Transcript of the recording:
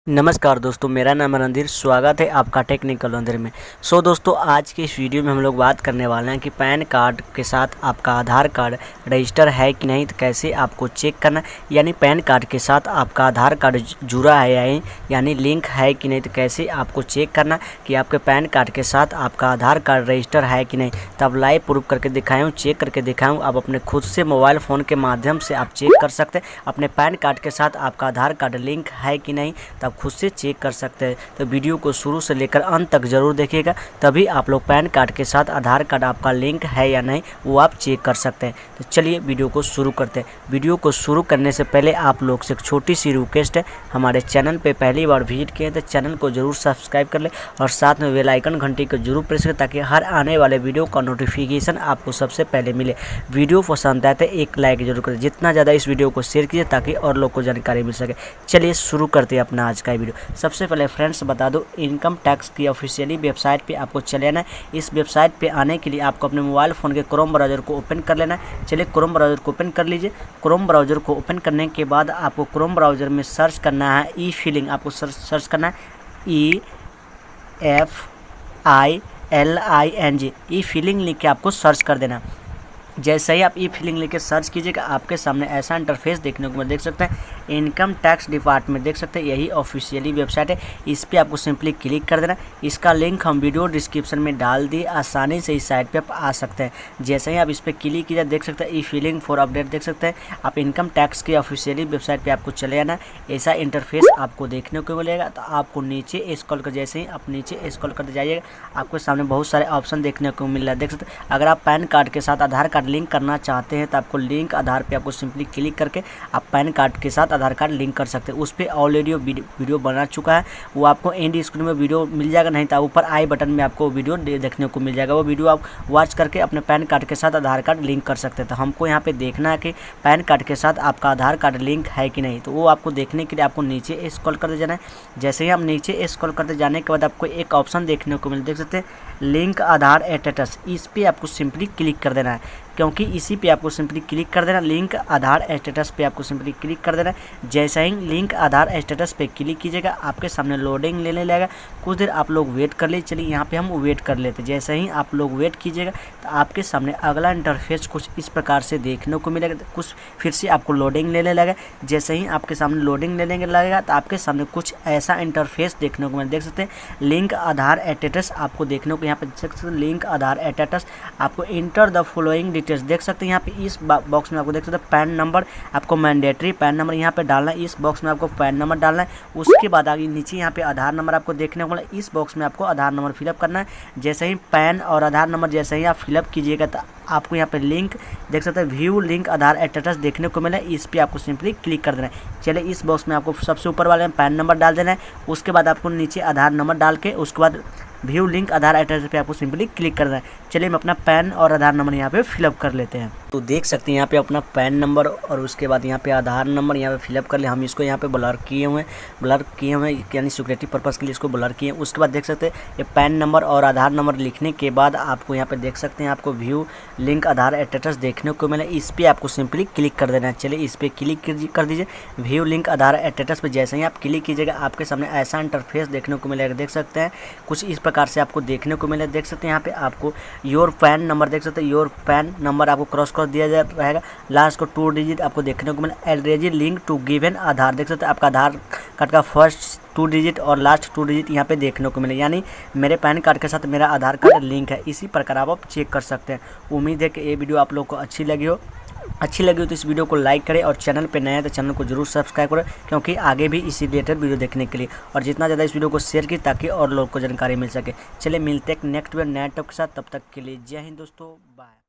नमस्कार दोस्तों, मेरा नाम है रणधीर। स्वागत है आपका टेक्निकल रणधीर में। दोस्तों, आज की इस वीडियो में हम लोग बात करने वाले हैं कि पैन कार्ड के साथ आपका आधार कार्ड रजिस्टर है कि नहीं, तो कैसे आपको चेक करना, यानी पैन कार्ड के साथ आपका आधार कार्ड जुड़ा है या नहीं, यानी लिंक है कि नहीं, तो कैसे आपको चेक करना कि आपके पैन कार्ड के साथ आपका आधार कार्ड रजिस्टर है कि नहीं। तब लाइव प्रूफ करके दिखाऊँ, चेक करके दिखाऊँ। आप अपने खुद से मोबाइल फ़ोन के माध्यम से आप चेक कर सकते हैं अपने पैन कार्ड के साथ आपका आधार कार्ड लिंक है कि नहीं, तब खुद से चेक कर सकते हैं। तो वीडियो को शुरू से लेकर अंत तक जरूर देखिएगा, तभी आप लोग पैन कार्ड के साथ आधार कार्ड आपका लिंक है या नहीं वो आप चेक कर सकते हैं। तो चलिए वीडियो को शुरू करते हैं। वीडियो को शुरू करने से पहले आप लोग से एक छोटी सी रिक्वेस्ट है, हमारे चैनल पे पहली बार विजिट किए तो चैनल को जरूर सब्सक्राइब कर ले और साथ में बेल आइकन घंटी को जरूर प्रेस करें, ताकि हर आने वाले वीडियो का नोटिफिकेशन आपको सबसे पहले मिले। वीडियो पसंद आए तो एक लाइक जरूर करें, जितना ज़्यादा इस वीडियो को शेयर कीजिए ताकि और लोग को जानकारी मिल सके। चलिए शुरू करते हैं अपना आज का वीडियो। सबसे पहले फ्रेंड्स बता दो, इनकम टैक्स की ऑफिशियली वेबसाइट पे आपको चले आना है। इस वेबसाइट पे आने के लिए आपको अपने मोबाइल फ़ोन के क्रोम ब्राउज़र को ओपन कर लेना है। चलिए क्रोम ब्राउज़र को ओपन कर लीजिए। क्रोम ब्राउज़र को ओपन करने के बाद आपको क्रोम ब्राउज़र में सर्च करना है ई फिलिंग। आपको सर्च करना है EFILING, ई फिलिंग लिख के आपको सर्च कर देना। जैसे ही आप ई फिलिंग लेके सर्च कीजिएगा, आपके सामने ऐसा इंटरफेस देखने को देख सकते हैं। इनकम टैक्स डिपार्टमेंट देख सकते हैं, यही ऑफिशियली वेबसाइट है। इस पर आपको सिंपली क्लिक कर देना। इसका लिंक हम वीडियो डिस्क्रिप्शन में डाल दिए, आसानी से इस साइट पे आप आ सकते हैं। जैसे ही आप इस पर क्लिक कीजिए, देख सकते हैं ई फिलिंग फॉर अपडेट देख सकते हैं। आप इनकम टैक्स की ऑफिशियली वेबसाइट पर आपको चले आना। ऐसा इंटरफेस आपको देखने को मिलेगा। तो आपको नीचे स्क्रॉल कर, जैसे ही आप नीचे स्क्रॉल करते जाइएगा, आपके सामने बहुत सारे ऑप्शन देखने को मिल रहा है। देख सकते हैं, अगर आप पैन कार्ड के साथ आधार कार्ड लिंक करना चाहते हैं तो आपको लिंक आधार पे आपको सिंपली क्लिक करके आप पैन कार्ड के साथ आधार कार्ड लिंक कर सकते हैं। उस पर ऑलरेडी वीडियो बना चुका है, वो आपको एंड स्क्रीन में वीडियो मिल जाएगा, नहीं तो ऊपर आई बटन में आपको वीडियो देखने को मिल जाएगा। वो वीडियो आप वॉच करके अपने पैन कार्ड के साथ आधार कार्ड लिंक कर सकते हैं। तो हमको यहाँ पे देखना है कि पैन कार्ड के साथ आपका आधार कार्ड लिंक है कि नहीं, तो वो आपको देखने के लिए आपको नीचे स्क्रॉल करते जाना है। जैसे ही हम नीचे स्क्रॉल करते जाने के बाद आपको एक ऑप्शन देखने को मिल, देख सकते हैं लिंक आधार स्टेटस। इस पर आपको सिंपली क्लिक कर देना है, क्योंकि इसी पे आपको सिंपली क्लिक कर देना। लिंक आधार स्टेटस पे आपको सिंपली क्लिक कर देना। जैसे ही लिंक आधार स्टेटस पे क्लिक कीजिएगा, आपके सामने लोडिंग लेने लगेगा। कुछ देर आप लोग वेट कर लीजिए। चलिए यहाँ पे हम वेट कर लेते हैं। जैसे ही आप लोग वेट कीजिएगा, तो आपके सामने अगला इंटरफेस कुछ इस प्रकार से देखने को मिलेगा। कुछ फिर से आपको लोडिंग लेने लगे। जैसे ही आपके सामने लोडिंग लेने लगेगा, तो आपके सामने कुछ ऐसा इंटरफेस देखने को मिलेगा। देख सकते हैं लिंक आधार स्टेटस आपको देखने को यहाँ पे देख सकते हैं। लिंक आधार स्टेटस आपको इंटर द फॉलोइंग डिटेल्स देख सकते हैं। यहाँ पे इस बॉक्स में आपको देख सकते हैं पैन नंबर आपको मैंडेटरी पैन नंबर यहाँ पे डालना है। इस बॉक्स में आपको पैन नंबर डालना है। उसके बाद आगे नीचे यहाँ पे आधार नंबर आपको देखने को मिला। इस बॉक्स में आपको आधार नंबर फिलअप करना है। जैसे ही पैन और आधार नंबर जैसे ही आप फिलअप कीजिएगा, तो आपको यहाँ पे लिंक देख सकते हैं व्यू लिंक आधार स्टेटस देखने को मिला। इस पर आपको सिंपली क्लिक कर देना है। चलिए इस बॉक्स में आपको सबसे ऊपर वाले में पैन नंबर डाल देना है। उसके बाद आपको नीचे आधार नंबर डाल के उसके बाद व्यू लिंक आधार स्टेटस पे आपको सिंपली क्लिक करना है। चलिए हम अपना पैन और आधार नंबर यहाँ पे फिलअप कर लेते हैं। तो देख सकते हैं यहाँ पे अपना पैन नंबर और उसके बाद यहाँ पे आधार नंबर यहाँ पे फिलअप कर ले। हम इसको यहाँ पे ब्लर किए हुए यानी सिक्योरिटी पर्पज़ के लिए इसको ब्लर किए हैं। उसके बाद देख सकते हैं ये पैन नंबर और आधार नंबर लिखने के बाद आपको यहाँ पे देख सकते हैं आपको व्यू लिंक आधार स्टेटस देखने को मिला। इस पर आपको सिंपली क्लिक कर देना है। चलिए इस पर क्लिक कर दीजिए व्यू लिंक आधार स्टेटस पर। जैसे ही आप क्लिक कीजिएगा, आपके सामने ऐसा इंटरफेस देखने को मिलेगा। देख सकते हैं कुछ इस प्रकार से आपको देखने को मिले। देख सकते हैं यहाँ पे आपको योर पैन नंबर देख सकते हैं, योर पैन नंबर आपको क्रॉस कर दिया रहेगा। लास्ट को 2 डिजिट आपको देखने को मिला। Already link to given Aadhaar देख सकते हैं आपका आधार कार्ड का फर्स्ट 2 डिजिट और लास्ट 2 डिजिट यहाँ पे देखने को मिले, यानी मेरे पैन कार्ड के साथ मेरा आधार कार्ड लिंक है। इसी प्रकार आप चेक कर सकते हैं। उम्मीद है कि ये वीडियो आप लोग को अच्छी लगी हो तो इस वीडियो को लाइक करें और चैनल पे नए हैं तो चैनल को जरूर सब्सक्राइब करें, क्योंकि आगे भी इसी रिलेटेड वीडियो देखने के लिए और जितना ज़्यादा इस वीडियो को शेयर की ताकि और लोग को जानकारी मिल सके। चलिए मिलते हैं नेक्स्ट वीडियो नए टॉपिक के साथ। तब तक के लिए जय हिंद दोस्तों, बाय।